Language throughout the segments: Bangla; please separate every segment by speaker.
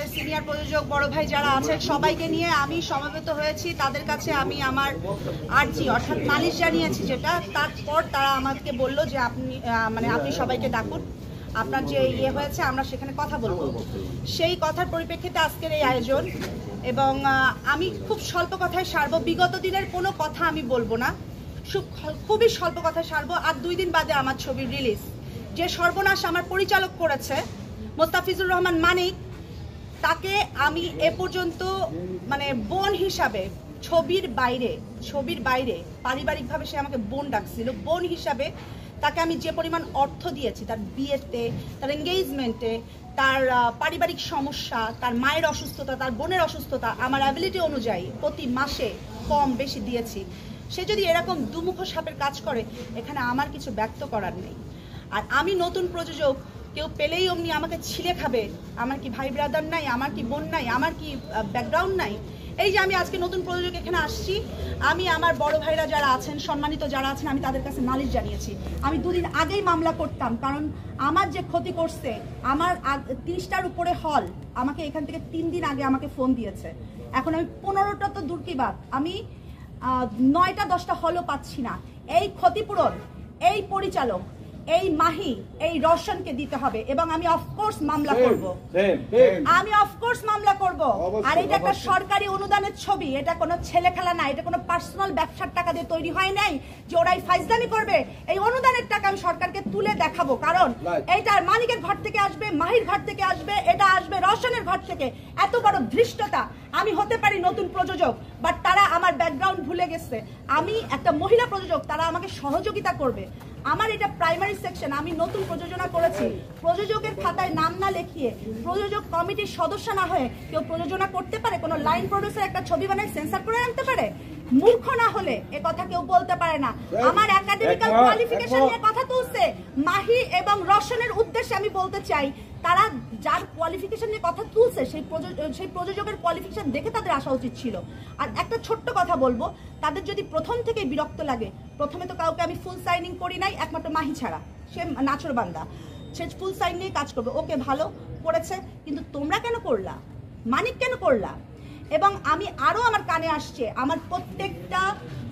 Speaker 1: সিনিয়র প্রযোজক বড় ভাই যারা আছেন সবাইকে নিয়ে আমি সমবেত হয়েছি। তাদের কাছে আমি আমার আর্জি অর্থাৎ নালিশ জানিয়েছি, যেটা তারপর তারা আমাকে বললো যে আপনি সবাইকে ডাকুন, আপনার যে ইয়ে হয়েছে আমরা সেখানে কথা বলবো। সেই কথার পরিপ্রেক্ষিতে আজকের এই আয়োজন, এবং আমি খুব স্বল্প কথায় সারবো। বিগত দিনের কোনো কথা আমি বলবো না, খুবই স্বল্প কথায় সারবো। আর 2 দিন বাদে আমার ছবির রিলিজ। যে সর্বনাশ আমার পরিচালক করেছে মোস্তাফিজুর রহমান মানিক, তাকে আমি এ পর্যন্ত বোন হিসাবে, ছবির বাইরে পারিবারিকভাবে সে আমাকে বোন ডাকছিল, বোন হিসাবে তাকে আমি যে পরিমাণ অর্থ দিয়েছি, তার বিয়েতে, তার এঙ্গেজমেন্টে, তার পারিবারিক সমস্যা, তার মায়ের অসুস্থতা, তার বোনের অসুস্থতা, আমার অ্যাবিলিটি অনুযায়ী প্রতি মাসে কম বেশি দিয়েছি। সে যদি এরকম দুমুখ সাপের কাজ করে, এখানে আমার কিছু ব্যক্ত করার নেই। আর আমি নতুন প্রযোজক, কেউ পেলেই অমনি আমাকে ছিলে খাবে। আমার কি ভাই ব্রাদার নাই? আমার কি বোন নাই? আমার কি ব্যাকগ্রাউন্ড নাই? এই যে আমি আজকে নতুন প্রযোজক এখানে আসছি, আমি আমার বড় ভাইরা যারা আছেন, সম্মানিত যারা আছেন, আমি তাদের কাছে নালিশ জানিয়েছি। আমি 2 দিন আগেই মামলা করতাম, কারণ আমার যে ক্ষতি করছে, আমার 30টার উপরে হল আমাকে এখান থেকে 3 দিন আগে আমাকে ফোন দিয়েছে। এখন আমি 15টা তো দূর কি বাত, আমি 9টা 10টা হলও পাচ্ছি না। এই ক্ষতিপূরণ এই পরিচালক, এই মাহি, এই রওশনকে দিতে হবে, এবং আমি অফকোর্স মামলা করব। আর এটা একটা সরকারি অনুদানের ছবি, এটা কোনো ছেলে খেলা না, এটা কোনো পার্সোনাল ব্যবসার টাকা দিয়ে তৈরি হয় নাই যে ওরাই ফাইজলামি করবে। এই অনুদানের টাকা আমি সরকারকে তুলে দেখাবো, কারণ এইটা মানিকের ঘর থেকে আসবে, মাহির ঘর থেকে আসবে, এটা আসবে রওশনের ঘর থেকে। এত বড় ধৃষ্টতা। আমি হতে পারি নতুন প্রযোজক, বাট তারা আমার ব্যাকগ্রাউন্ড ভুলে গেছে। আমি একটা মহিলা প্রযোজক, তারা আমাকে সহযোগিতা করবে। আমার এটা প্রাইমারি সেকশন, আমি নতুন প্রযোজনা করেছি। প্রযোজকের খাতায় নাম না লিখিয়ে, প্রযোজক কমিটির সদস্য না হয়ে কেউ প্রযোজনা করতে পারে? কোনো লাইন প্রডিউসার একটা ছবি বানায় সেন্সর করে আনতে পারে? মূর্খ না হলে এ কথা কেউ বলতে পারে না। আমার একাডেমিক্যাল কোয়ালিফিকেশন নিয়ে কথা তুলছে মাহি এবং রওশনের উদ্দেশ্যে আমি বলতে চাই, তারা যার কোয়ালিফিকেশন নিয়ে কথা তুলছে সেই প্রযোজকের কোয়ালিফিকেশন দেখে তাদের আসা উচিত ছিল। আর একটা ছোট্ট কথা বলবো, তাদের যদি প্রথম থেকে বিরক্ত লাগে, প্রথমে তো কাউকে আমি ফুল সাইনিং করি নাই, একমাত্র মাহি ছাড়া, সে নাচর বান্দা, সে ফুল সাইন নিয়ে কাজ করবে। ওকে, ভালো করেছে, কিন্তু তোমরা কেন করলা? মানিক কেন করলা? এবং আমি আরো আমার কানে আসছে, আমার প্রত্যেকটা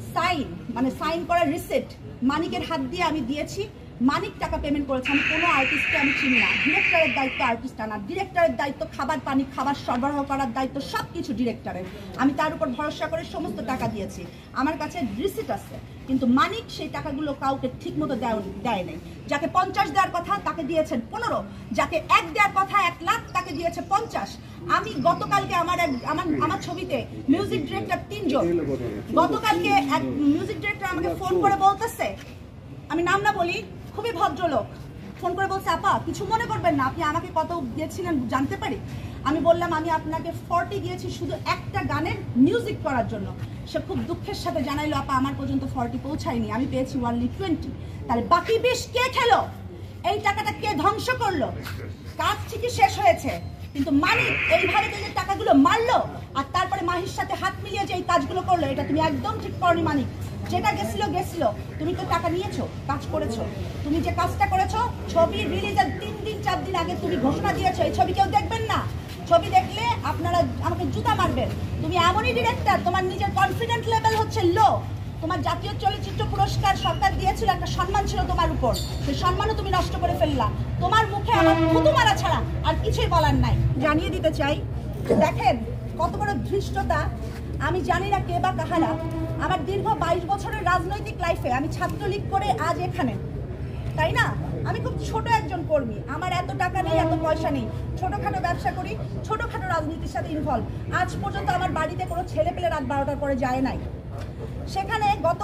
Speaker 1: সাইন করার রিসিপ্ট মানিকের হাত দিয়ে আমি দিয়েছি। মানিক টাকা পেমেন্ট করেছে। আমি কোনো আর্টিস্টকে আমি চিনি না। ডিরেক্টরের দায়িত্ব আর্টিস্ট আনা, ডিরেক্টরের দায়িত্ব খাবার পানি, খাবার সরবরাহ করার দায়িত্ব সবকিছু ডিরেক্টরের। আমি তার উপর ভরসা করে সমস্ত টাকা দিয়েছি, আমার কাছে রিসিপ্ট আছে। কিন্তু মানিক সেই টাকাগুলো কাউকে ঠিক মতো দেয় নাই। যাকে 50 দেওয়ার কথা তাকে দিয়েছেন 15, যাকে 1 দেওয়ার কথা 1 লাখ তাকে দিয়েছে 50। আমি গতকালকে আমার ছবিতে মিউজিক ডিরেক্টর 3 জন, গতকালকে এক মিউজিক ডিরেক্টর আমাকে ফোন করে বলতেছে, আমি নাম না বলি, খুবই ভদ্রলোক, ফোন করে বলছে, আপা কিছু মনে করবেন না, আপনি আমাকে কত দিয়েছিলেন জানতে পারি? আমি বললাম আমি আপনাকে 40 দিয়েছি শুধু একটা গানের মিউজিক করার জন্য। সে খুব দুঃখের সাথে জানাইলো, আপা আমার পর্যন্ত 40 পৌঁছায়নি, আমি পেয়েছি only 20। তাহলে বাকি 20 কে খেলো? এই টাকাটা কে ধ্বংস করলো? কাজ ঠিকই শেষ হয়েছে, কিন্তু মানিক এইভাবে যে টাকাগুলো মারলো আর তারপরে মাহির সাথে হাত মিলিয়ে যে এই কাজগুলো করলো, এটা তুমি একদম ঠিক করনি মানিক। যেটা গেছিল, তুমি তো টাকা নিয়েছো, কাজ করেছো। তুমি যে কাজটা করেছো, ছবি রিলিজের 3 দিন 4 দিন আগে তুমি ঘোষণা দিয়েছো এই ছবি কেউ দেখবেন না। ছবি দেখলে আপনারা আমাকে জুতা মারবেন। তুমি এমনই ডিরেক্টর, তোমার নিজের কনফিডেন্ট লেভেল হচ্ছে লো। তোমার জাতীয় চলচ্চিত্র পুরস্কার সরকার দিয়েছিল, একটা সম্মান ছিল তোমার উপর, সেই সম্মানও তুমি নষ্ট করে ফেললা। তোমার মুখে আমার থুতু মারা ছাড়া আর কিছুই বলার নাই। জানিয়ে দিতে চাই, দেখেন কত বড় ধৃষ্টতা। আমি জানি না কে বা কাহারা। আমার দীর্ঘ 22 বছরের রাজনৈতিক লাইফে আমি ছাত্রলীগ করে আজ এখানে, তাই না? আমি খুব ছোট একজন কর্মী, আমার এত টাকা নেই, এত পয়সা নেই, ছোটখাটো ব্যবসা করি, ছোটখাটো রাজনীতির সাথে ইনভলভ। আজ পর্যন্ত আমার বাড়িতে কোনো ছেলে পেলে রাত 12টার পরে যায় নাই। সেখানে গত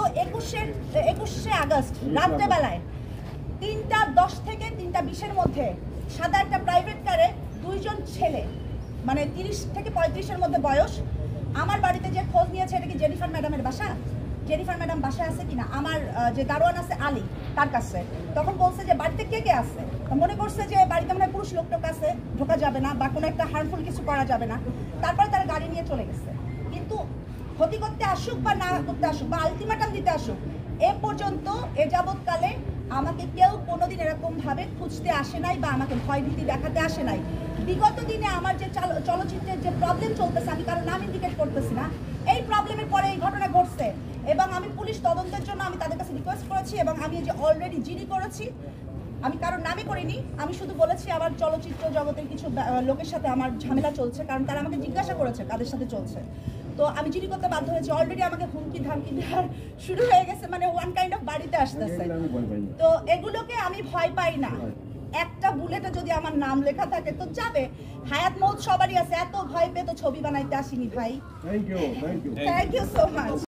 Speaker 1: 21শে আগস্ট রাত্রেবেলায় 3:10 থেকে 3:20-এর মধ্যে সাদা একটা প্রাইভেট কারে 2 জন ছেলে, 30 থেকে 35-এর মধ্যে বয়স, আমার বাড়িতে যে খোঁজ নিয়েছে, এটা কি জেনিফার ম্যাডামের বাসা? জেনিফার ম্যাডাম বাসায় আছে কিনা, আমার যে দারোয়ান আছে আলী তার কাছে, তখন বলছে যে বাড়িতে কে কে আছে। মনে করছে যে বাড়িতে মনে হয় পুরুষ লোকটোক আছে, ঢোকা যাবে না বা কোনো একটা হার্মফুল কিছু করা যাবে না। তারপরে তারা গাড়ি নিয়ে চলে গেছে। কিন্তু ক্ষতি করতে আসুক বা না করতে আসুক বা আলটিমেটাম দিতে আসুক, এ পর্যন্ত এ যাবৎকালে আমাকে কেউ কোনোদিন এরকম ভাবে খুঁজতে আসে নাই বা আমাকে ভয়ভীতি দেখাতে আসে নাই। বিগত দিনে আমার যে চলচ্চিত্রের যে প্রবলেম চলতেছে, আমি কারো নাম ইন্ডিকেট করতেছি না, এই প্রবলেমের পরে এই ঘটনা ঘটছে এবং আমি পুলিশ তদন্তের জন্য আমি তাদের কাছে রিকোয়েস্ট করেছি এবং আমি যে অলরেডি জিডি করেছি। আমি কারোর নামে করিনি, আমি শুধু বলেছি আমার চলচ্চিত্র জগতের কিছু লোকের সাথে আমার ঝামেলা চলছে, কারণ তারা আমাকে জিজ্ঞাসা করেছে কাদের সাথে চলছে। তো আমি জিডি করতে বাধ্য হয়েছি। অলরেডি আমাকে হুমকি ধামকি দেওয়ার শুরু হয়ে গেছে, মানে ওয়ান কাইন্ড অফ বাড়িতে আসতেছে। তো এগুলোকে আমি ভয় পাই না। একটা বুলেটে যদি আমার নাম লেখা থাকে তো যাবে, হায়াত মৌত সবারই আছে। এত ভয় পেয়ে তো ছবি বানাইতে আসিনি ভাই। Thank you so much.